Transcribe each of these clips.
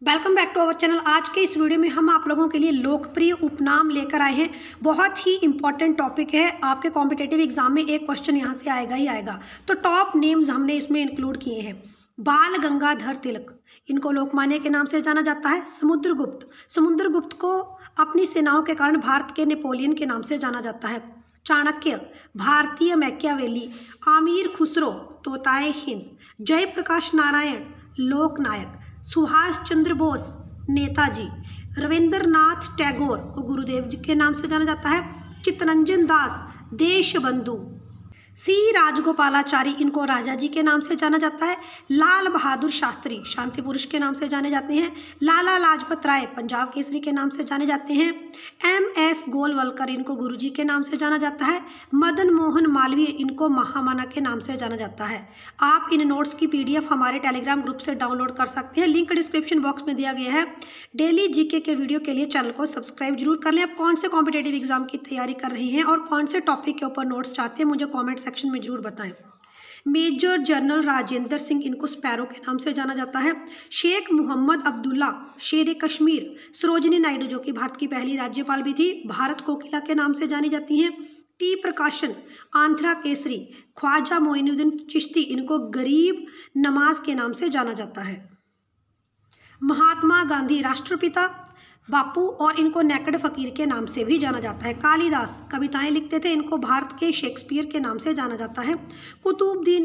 Welcome back to our channel. आज के इस वीडियो में हम आप लोगों के लिए लोकप्रिय उपनाम लेकर आए हैं। बहुत ही इंपॉर्टेंट टॉपिक है। आपके कॉम्पिटेटिव एग्जाम में एक क्वेश्चन यहाँ से आएगा ही आएगा। तो टॉप नेम्स हमने इसमें इंक्लूड किए हैं। बाल गंगाधर तिलक, इनको लोकमान्य के नाम से जाना जाता है। समुद्रगुप्त, समुद्रगुप्त को अपनी सेनाओं के कारण भारत के नेपोलियन के नाम से जाना जाता है। चाणक्य, भारतीय मैकियावेली। आमिर खुसरो, तोताए हिंद। जयप्रकाश नारायण, लोकनायक। सुभाष चंद्र बोस, नेताजी। रविंद्रनाथ टैगोर को गुरुदेव जी के नाम से जाना जाता है। चित्तरंजन दास, देशबंधु। सी राजगोपालाचारी, इनको राजा जी के नाम से जाना जाता है। लाल बहादुर शास्त्री, शांति पुरुष के नाम से जाने जाते हैं। लाला लाजपत राय, पंजाब केसरी के नाम से जाने जाते हैं। MS गोलवलकर, इनको गुरुजी के नाम से जाना जाता है। मदन मोहन मालवीय, इनको महामना के नाम से जाना जाता है। आप इन नोट्स की PDF हमारे टेलीग्राम ग्रुप से डाउनलोड कर सकते हैं, लिंक डिस्क्रिप्शन बॉक्स में दिया गया है। डेली जीके के वीडियो के लिए चैनल को सब्सक्राइब जरूर कर लें। आप कौन से कॉम्पिटेटिव एग्जाम की तैयारी कर रहे हैं और कौन से टॉपिक के ऊपर नोट्स चाहते हैं, मुझे कॉमेंट सेक्शन में जरूर बताएं। मेजर जनरल राजेंद्र सिंह, इनको स्पैरो के नाम से जाना जाता है। शेख मोहम्मद अब्दुल्ला, शेर कश्मीर। सरोजिनी नायडू, जो कि भारत की पहली राज्यपाल भी थी, भारत कोकिला के नाम से जानी जाती हैं। टी प्रकाशन, आंध्रा केसरी। ख्वाजा मोइनुद्दीन चिश्ती, इनको गरीब नवाज के नाम से जाना जाता है। महात्मा गांधी, राष्ट्रपिता बापू, और इनको नेकड़ फकीर के नाम से भी जाना जाता है। कालिदास कविताएं लिखते थे, इनको भारत के शेक्सपियर के नाम से जाना जाता है। कुतुबुद्दीन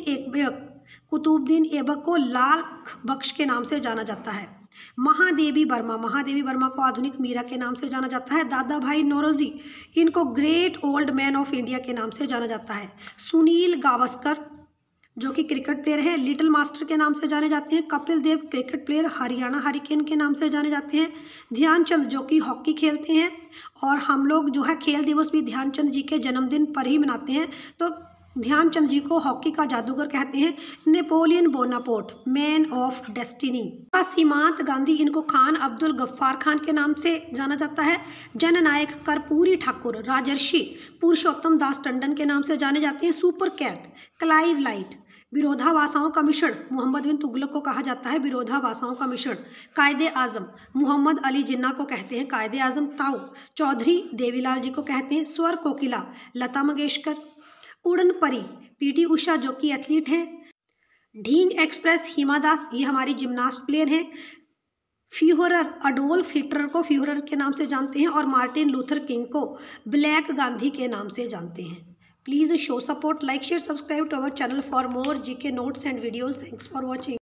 ऐबक को लाल बख्श के नाम से जाना जाता है। महादेवी वर्मा को आधुनिक मीरा के नाम से जाना जाता है। दादा भाई नौरोजी, इनको great old man of India के नाम से जाना जाता है। सुनील गावस्कर, जो कि क्रिकेट प्लेयर है, लिटिल मास्टर के नाम से जाने जाते हैं। Kapil Dev, cricket player, Haryana hurricane के नाम से जाने जाते हैं। ध्यानचंद, जो कि हॉकी खेलते हैं, और हम लोग जो है खेल दिवस भी ध्यानचंद जी के जन्मदिन पर ही मनाते हैं, तो ध्यानचंद जी को हॉकी का जादूगर कहते हैं। Napoleon Bonaparte, man of destiny. Seemant Gandhi, इनको खान अब्दुल गफ्फार खान के नाम से जाना जाता है। जननायक कर्पूरी ठाकुर, राजर्षि पुरुषोत्तम दास टंडन के नाम से जाने जाते हैं। Super cat, Clive light. विरोधाभासों का मिश्रण, मोहम्मद बिन तुगलक को कहा जाता है विरोधाभासों का मिश्रण। कायदे आजम, मोहम्मद अली जिन्ना को कहते हैं कायदे आजम। ताऊ चौधरी देवीलाल जी को कहते हैं स्वर कोकिला। लता मंगेशकर। उड़न परी, PT उषा, जो कि एथलीट हैं। ढींग एक्सप्रेस, हिमा दास, ये हमारी जिम्नास्ट प्लेयर हैं। फ्यूहरर, अडोल्फ हिटलर को फ्यूहरर के नाम से जानते हैं, और मार्टिन लूथर किंग को ब्लैक गांधी के नाम से जानते हैं। Please show support, like, share, subscribe to our channel for more GK notes and videos. Thanks for watching.